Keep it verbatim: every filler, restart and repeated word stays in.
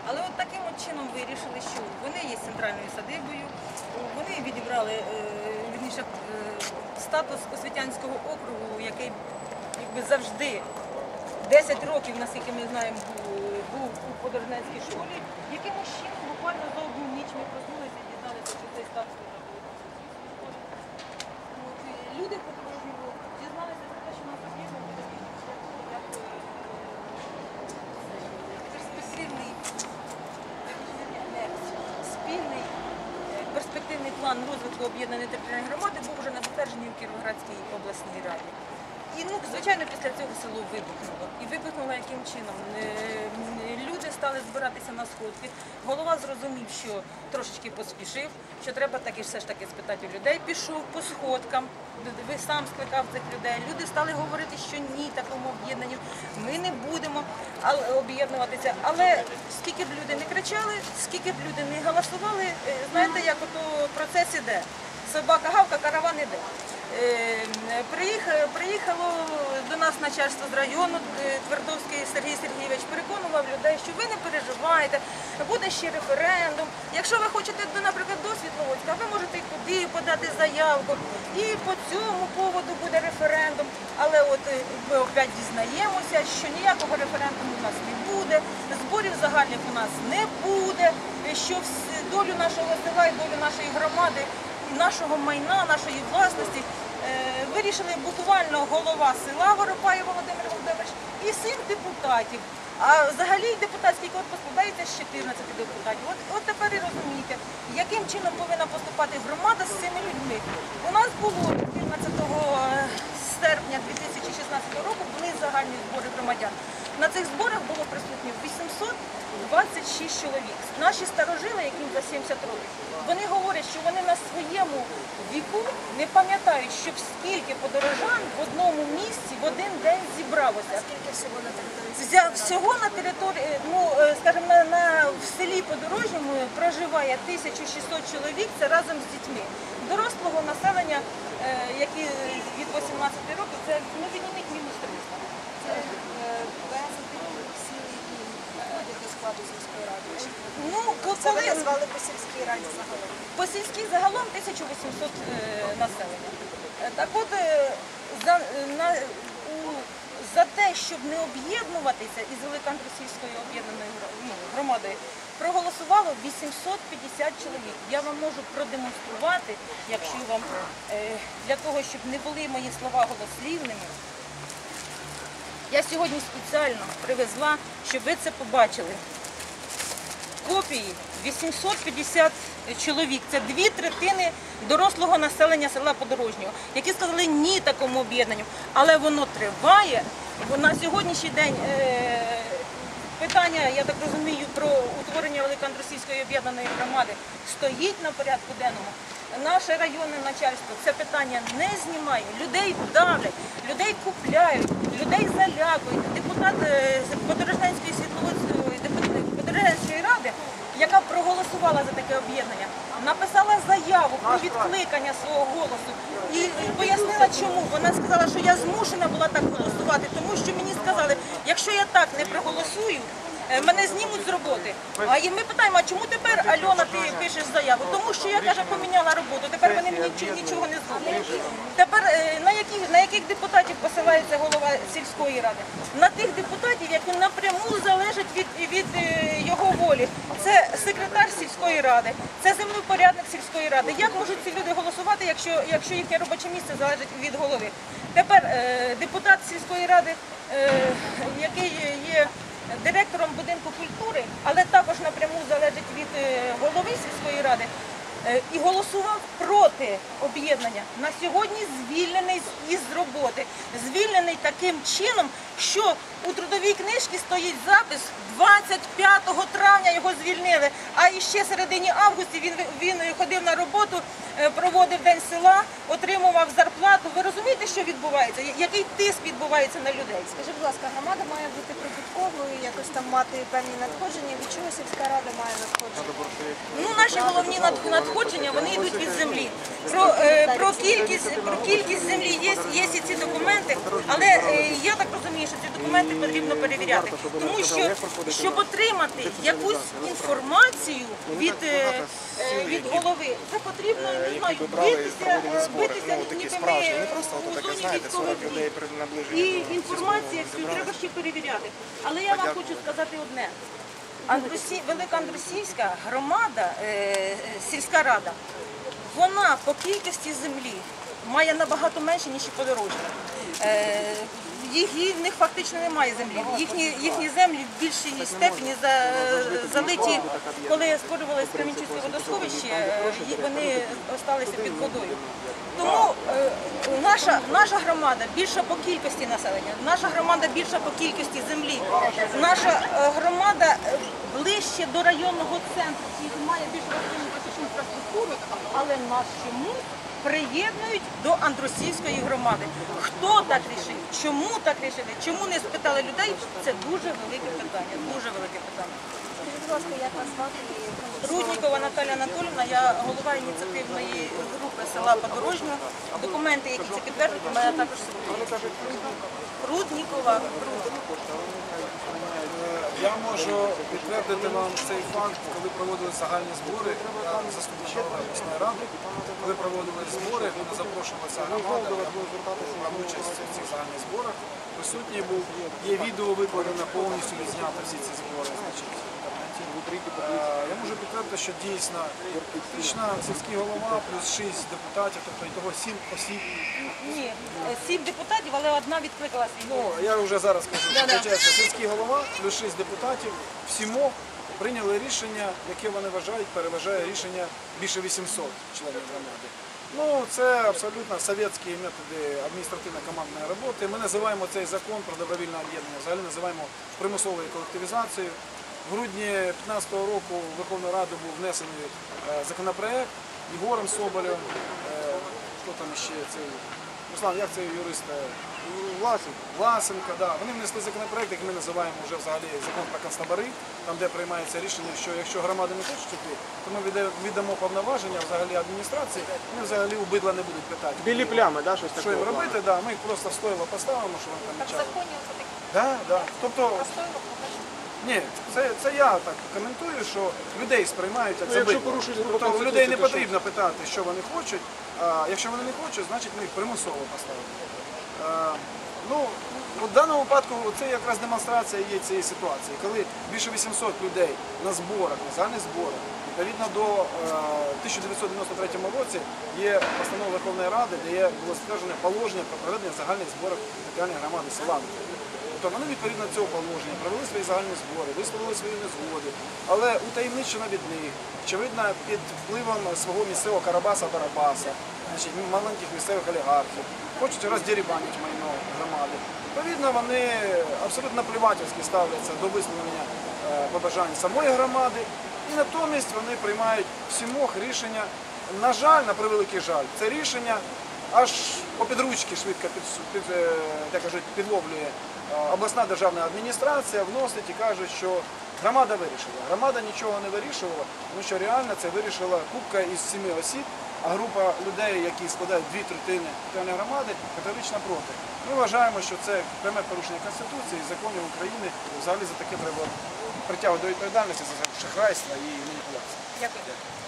Але от таким от чином вирішили, що вони є центральною садибою, вони відібрали е, вірніше, е, статус Освітянського округу, який якби завжди десять років, наскільки ми знаємо, був у Подорожнянській школі. Якимось чином буквально за одну ніч ми проснулися і дізналися, що цей статус вже був. Люди подорожнього дізналися про те, що нас об'єднує, як перспективний, спільний перспективний план розвитку об'єднаної територіальної громади був вже на затвердженні в Кіровоградській обласній раді. І, ну, звичайно, після цього село вибухнуло. І вибухнуло яким чином? Люди стали збиратися на сходки. Голова зрозумів, що трошечки поспішив, що треба таки все ж таки спитати у людей. Пішов по сходкам, ви сам скликав цих людей. Люди стали говорити, що ні, такому об'єднанню ми не будемо об'єднуватися. Але скільки б люди не кричали, скільки б люди не голосували, знаєте, як ото процес іде. Собака гавка, караван іде. Приїхало до нас начальство з району, Твердовський Сергій Сергійович переконував людей, що ви не переживайте, буде ще референдум. Якщо ви хочете, наприклад, до Світловодська, ви можете і туди подати заявку, і по цьому поводу буде референдум. Але от ми опять дізнаємося, що ніякого референдуму у нас не буде, зборів загальних у нас не буде, що долю нашого села і долю нашої громади, нашого майна, нашої власності вирішили буквально голова села Воропаєв Володимир Володимирович і сім депутатів. А взагалі депутатський корпус складається з чотирнадцяти депутатів. От, от тепер і розумієте, яким чином повинна поступати громада з цими людьми. У нас було чотирнадцятого серпня дві тисячі шістнадцятого року були загальні збори громадян. На цих зборах було присутніх вісімсот двадцять шість чоловік. Наші старожили, яким за сімдесят років, вони говорять, що вони на своєму віку не пам'ятають, щоб скільки подорожан в одному місці в один день зібралося. Скільки всього на території? Всього на території, ну, скажімо, на, на, в селі Подорожньому проживає тисяча шістсот чоловік, це разом з дітьми. Дорослого населення, які від вісімнадцяти років, це, ну, відніміть мінус триста. Це без всі, які входять до складу сільської ради? Ну, Це ви назвали по сільській раді загалом? По сільській загалом тисяча вісімсот е, населення. Так от, е, за, на, у, за те, щоб не об'єднуватися із Великоандрусівською об'єднаною ну, громадою, проголосувало вісімсот п'ятдесят чоловік. Я вам можу продемонструвати, якщо вам, е, для того, щоб не були мої слова голослівними. Я сьогодні спеціально привезла, щоб ви це побачили. Копії вісімсот п'ятдесят чоловік, це дві третини дорослого населення села Подорожнього, які сказали ні такому об'єднанню. Але воно триває, бо на сьогоднішній день е, питання, я так розумію, про утворення Великоандрусівської об'єднаної громади стоїть на порядку денному. Наше районне начальство це питання не знімає, людей давлять, людей купляють, людей залякують. Депутат Подорожнянської Світловодської Подорожнянської ради, яка проголосувала за таке об'єднання, написала заяву про відкликання свого голосу і пояснила чому. Вона сказала, що я змушена була так голосувати, тому що мені сказали, якщо я так не проголосую, мене знімуть з роботи. А і ми питаємо, а чому тепер, Альона, ти пишеш заяву? Тому що я, каже, поміняла роботу, тепер вони мені нічого не зроблять. Тепер на, які, на яких депутатів посилається голова сільської ради? На тих депутатів, які напряму залежать від, від його волі. Це секретар сільської ради, це землепорядник сільської ради. Як можуть ці люди голосувати, якщо, якщо їхнє робоче місце залежить від голови? Тепер депутат сільської ради, який є директором будинку культури, але також напряму залежить від голови сільської ради, і голосував проти об'єднання, на сьогодні звільнений із роботи. Звільнений таким чином, що у трудовій книжці стоїть запис, двадцять п'ятого травня його звільнили, а іще середині августа він, він ходив на роботу, проводив День села, отримував зарплату. Ви розумієте, що відбувається? Який тиск відбувається на людей? Скажіть, будь ласка, громада має бути прибутковою, якось там мати певні надходження. Від чого сільська рада має надходження? Ну, наші головні надходження, вони йдуть від землі. Про, е, про, кількість, про кількість землі є, є ці документи, але е, я так розумію, що ці документи потрібно потрібно перевіряти. Тому що, щоб отримати якусь інформацію від, е, е, від голови, це потрібно, не знаю, битися, битися ніби ми у зоні військових дій. І інформація цю треба ще перевіряти. Але я вам хочу сказати одне. Андрусі... Велика Андрусівська громада, е, сільська рада, вона по кількості землі має набагато менше, ніж і Подорожня. Е, їх, їх, в них фактично немає землі. Їхні, їхні землі в більшій степені за, залиті, коли створювалося Кременчуцьке водосховище, е, вони залишилися під водою. Тому е, наша, наша громада більша по кількості населення, наша громада більша по кількості землі, наша е, громада ближче до районного центру, і має більш розвинену інфраструктуру, але нас чомусь приєднують до Андрусівської громади. Хто так рішив? Чому так рішили? Чому не спитали людей? Це дуже велике питання, дуже велике питання. Скажіть, будь ласка, як вас звати? Руднікова Наталія Анатоліївна, я голова ініціативної групи села Подорожнього. Документи, які це підтверджують, у мене також є. Руднікова. Я можу підтвердити вам цей факт, коли проводили загальні збори, я заступник голови обласної ради, коли проводили збори, коли запрошувалася громада, брав участь в цих загальних зборах. Присутній був, є відео викладено, повністю відзнято всі ці збори. Значить, я можу підтвердити, що дійсно фактично сільський голова плюс шість депутатів, тобто ітого сім осіб. Ні, сім депутатів, але одна відкликала свій Ну, голос. я вже зараз кажу, Да-да. Получається, сільський голова плюс шість депутатів всімо прийняли рішення, яке вони вважають, переважає рішення більше вісімсот членів громади. Ну, це абсолютно совєтські методи адміністративно-командної роботи. Ми називаємо цей закон про добровільне об'єднання, взагалі називаємо примусовою колективізацією. В грудні дві тисячі п'ятнадцятого року в Верховну Раду був внесений е, законопроект Єгором Соболєвим, е, хто там ще цей, Руслан, як це юрист? Власенко. Власенко, да. Вони внесли законопроект, який ми називаємо вже взагалі закон про концтабори, там де приймається рішення, що якщо громади не хочуть йти, то ми відда- віддамо повноваження взагалі адміністрації, вони взагалі у бидла не будуть питати. Білі плями, да, щось таке? Що їм робити, да, ми їх просто в стойло поставимо, що вони там Так в нічого. законі це таке Да, да. Тобто, стоїло, покажіть. ні, це, це я так коментую, що людей сприймають як Ну, за якщо бидло. порушують Тобто у Конституцію, людей не то що? потрібно питати, що вони хочуть, а якщо вони не хочуть, значить ми їх примусово поставимо. А, ну, в даному випадку це якраз демонстрація є цієї ситуації, коли більше вісімсот людей на зборах, на загальних зборах, відповідно до е, тисяча дев'ятсот дев'яносто третьому році є постанова Верховної Ради, де є було стверджене положення про проведення загальних зборів територіальної громади села. Тобто вони відповідно до цього положення провели свої загальні збори, висловили свої незгоди, але утаємничено від них, очевидно, під впливом свого місцевого Карабаса-Барабаса, значить, маленьких місцевих олігархів, хочуть роздерибанити майно громади. Відповідно, вони абсолютно наплівательськи ставляться до висловлення е, побажань самої громади, і натомість вони приймають всімох рішення, на жаль, на превеликий жаль, це рішення аж по підручки швидко під, під, е, як кажуть, підловлює обласна державна адміністрація, вносить і каже, що громада вирішила. Громада нічого не вирішувала, тому що реально це вирішила купка із семи осіб, а група людей, які складають дві третини територіальної громади, категорично проти. Ми вважаємо, що це пряме порушення Конституції, законів України, взагалі за таке треба притягувати до відповідальності за шахрайство і маніпуляцію. Дякую.